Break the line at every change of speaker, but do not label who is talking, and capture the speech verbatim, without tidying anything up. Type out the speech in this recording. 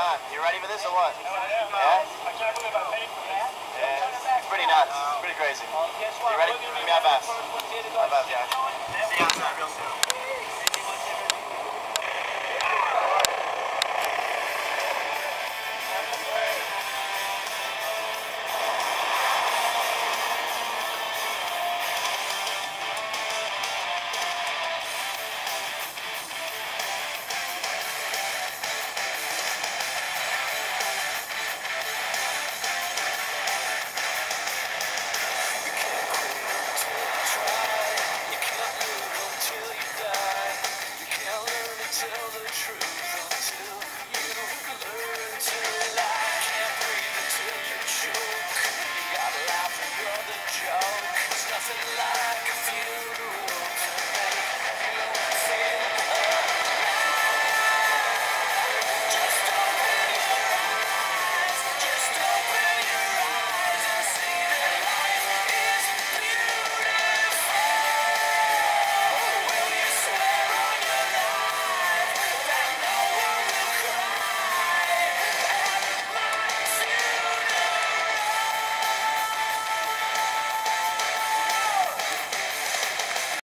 on. You ready for this or what? Yeah?
I can't believe I paid for that.
Yeah, it's pretty nuts. It's pretty crazy. You ready? Give me my best. My best, yeah. See you outside real soon.
Nothing like a few